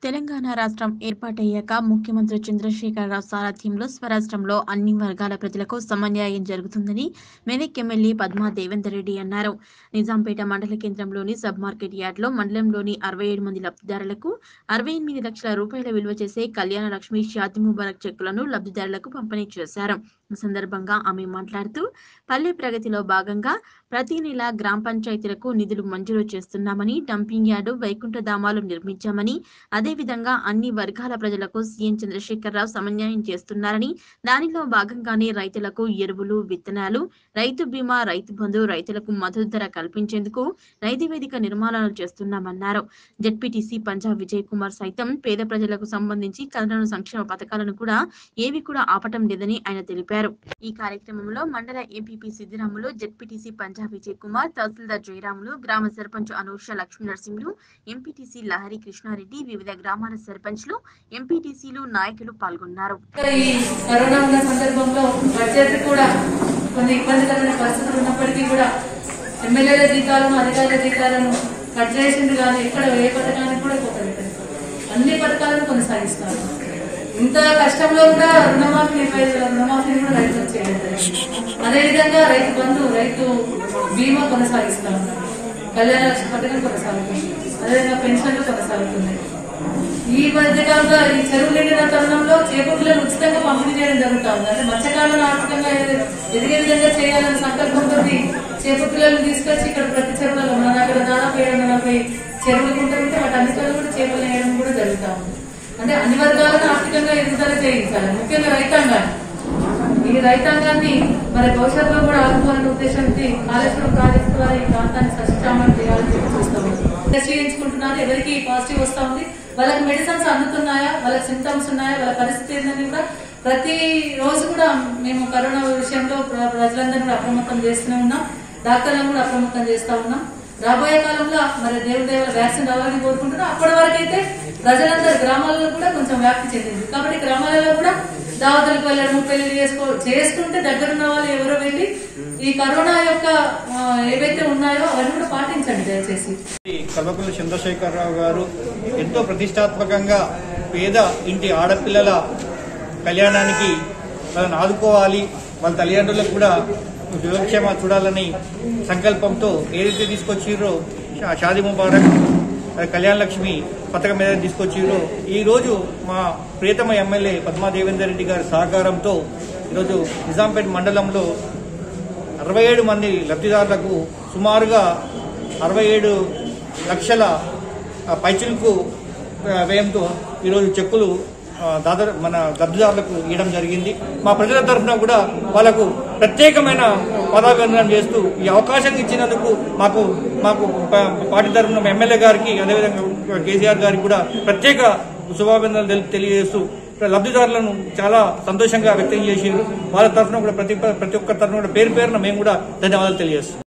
తెలంగాణ రాష్ట్రం ఏర్పాటయ్యాక ముఖ్యమంత్రి చంద్రశేఖరరావు సారథ్యంలో స్వరాష్ట్రంలో అన్ని వర్గాల ప్రజలకు సమన్యాయం జరుగుతుందని మెదక్ ఎమ్మెల్యే పద్మా దేవేందర్ రెడ్డి అన్నారు. నిజాంపేట మండల కేంద్రంలోని సబ్ మార్కెట్ యార్డ్లో మండలంలోని 67 మంది లబ్ధిదారులకు 68 లక్షల రూపాయల విలువ చేసే కళ్యాణ లక్ష్మి షాదీ ముబారక్ చెక్కులను లబ్ధిదారులకు పంపిణీ చేశారు. ఈ సందర్భంగా ఆమె మాట్లాడుతూ పల్లె ప్రగతిలో భాగంగా ప్రతి నెల గ్రామ పంచాయతీలకు నిధులు మంజూరు చేస్తున్నామని, డంపింగ్ యార్డు, వైకుంఠధామాలు నిర్మించామని, అదేవిధంగా అన్ని వర్గాల ప్రజలకు సీఎం చంద్రశేఖరరావు సమన్యాయం చేస్తున్నారని, దానిలో భాగంగానే రైతులకు ఎరువులు, విత్తనాలు, రైతు బీమా, రైతు బంధు, రైతులకు మద్దతు ధర కల్పించేందుకు రైతు వేదిక నిర్మాణాలు చేస్తున్నామన్నారు. జెడ్పీటీసీ పంజాబ్ విజయ్ కుమార్ సైతం పేద ప్రజలకు సంబంధించి కరోనా సంక్షేమ పథకాలను కూడా ఏవి కూడా ఆపటం లేదని ఆయన తెలిపారు. ఈ కార్యక్రమంలో మండల ఎంపీపీ సిద్దిరాములు, జెడ్పీటీసీ పంజాబ్ విజయ్ కుమార్, తహసీల్దార్ జయరాములు, గ్రామ సర్పంచ్ అనూష లక్ష్మీ నరసింహులు, ఎంపీటీసీ లహరి కృష్ణారెడ్డి, వివిధ గ్రామాల సర్పంచ్లు, ఎంపీటీసీలు, నాయకులు పాల్గొన్నారు. ఈ కరోనా ఉన్న సందర్భంలో బడ్జెట్ కూడా కొన్ని ఇబ్బందికరమైన పరిస్థితులు ఉన్నప్పటికీ కూడా ఎమ్మెల్యేల జీతాలను, అధికారుల జీతాలను కట్ చేసింది కానీ ఎక్కడ ఏ పథకానికి కూడా పోతలేదు. అన్ని పథకాలను కొనసాగిస్తారు. ఇంత కష్టంలో కూడా రుణమాఫీని కూడా రైతులకు చేయలేదు. అదేవిధంగా రైతు బంధు, రైతు బీమా కొనసాగిస్తా ఉన్నారు. కళ్యాణ లక్ష్మి పథకం కొనసాగుతుంది. అదేవిధంగా పెన్షన్లు కొనసాగుతున్నాయి. ఈ మధ్యకాలంలో ఈ చెరువు నిండిన తరుణంలో చేపలను ఉచితంగా పంపిణీ చేయడం జరుగుతా ఉంది. అంటే మత్స్యకారులను ఆర్థికంగా ఎదిగే విధంగా చేయాలనే సంకల్పంతో చేప పిల్లలు తీసుకొచ్చి ఇక్కడ ప్రతి చెరువులలో మన దగ్గర దాదాపు 740 చెరువులు ఉంటుంటే వాటి అన్నిటిలో కూడా చేపలు వేయడం కూడా జరుగుతా ఉంది. అంటే అన్ని వర్గాలను ఆర్థికంగా ఎదుగుదల చేయించాలి, ముఖ్యంగా రైతాంగాన్ని. ఈ రైతాంగాన్ని మరి భవిష్యత్తులో కూడా ఆదుకోవాలనే ఉద్దేశంతో కాళేశ్వరం ప్రాజెక్టు ద్వారా ఈ ప్రాంతాన్ని సస్యశ్యామలం చేయాలని చూస్తాము. టెస్ట్ చేయించుకుంటున్నారు, ఎవరికి పాజిటివ్ వస్తా ఉంది, వాళ్ళకి మెడిసిన్స్ అందుతున్నాయా, వాళ్ళకి సింటమ్స్ ఉన్నాయా, వాళ్ళ పరిస్థితి ఏంటని కూడా ప్రతి రోజు కూడా మేము కరోనా విషయంలో ప్రజలందరినీ కూడా అప్రమత్తం చేస్తూనే ఉన్నాం. డాక్టర్లను కూడా అప్రమత్తం చేస్తా ఉన్నాం. రాబోయే కాలంలో మరి దేవుడి వ్యాక్సిన్ రావాలని కోరుకుంటున్నాం. అప్పటి వరకు అయితే ప్రజలందరూ గ్రామాలలో కూడా కొంచెం వ్యాప్తి చెందింది కాబట్టి గ్రామాలలో కూడా దావతులకు వెళ్ళడం, పెళ్లి చేసుకుంటే దగ్గరున్న వాళ్ళు ఎవరో వెళ్ళి ఈ కరోనా యొక్క ఏవైతే ఉన్నాయో అవన్నీ కూడా పాటించండి దయచేసి. కల్వకుంట్ల చంద్రశేఖరరావు గారు ఎంతో ప్రతిష్టాత్మకంగా పేద ఇంటి ఆడపిల్లల కళ్యాణానికి వాళ్ళని ఆదుకోవాలి, వాళ్ళ తల్లిదండ్రులకు కూడా యోగక్షేమ చూడాలని సంకల్పంతో ఏదైతే తీసుకొచ్చిర్రో షాదీ ముబారక్, కళ్యాణ లక్ష్మి పథకం మీద తీసుకొచ్చిర్రో ఈ రోజు మా ప్రియతమ ఎమ్మెల్యే పద్మా దేవేందర్ రెడ్డి గారి సహకారంతో ఈరోజు నిజాంపేట మండలంలో 67 మంది లబ్ధిదారులకు సుమారుగా 67 లక్షల పైచిలకు వ్యయంతో ఈరోజు చెక్కులు దాదాపు మన లబ్ధిదారులకు ఇవ్వడం జరిగింది. మా ప్రజల తరఫున కూడా వాళ్లకు ప్రత్యేకమైన పదాభివందనం చేస్తూ ఈ అవకాశం ఇచ్చినందుకు మాకు పార్టీ తరఫున ఎమ్మెల్యే గారికి, అదేవిధంగా కేసీఆర్ గారికి కూడా ప్రత్యేక శుభాభినందనలు తెలియజేస్తూ లబ్ధిదారులను చాలా సంతోషంగా వ్యక్తం చేసి వాళ్ళ తరఫున కూడా ప్రతి ఒక్క తరఫున కూడా పేరు పేరున మేము కూడా ధన్యవాదాలు తెలియజేస్తాం.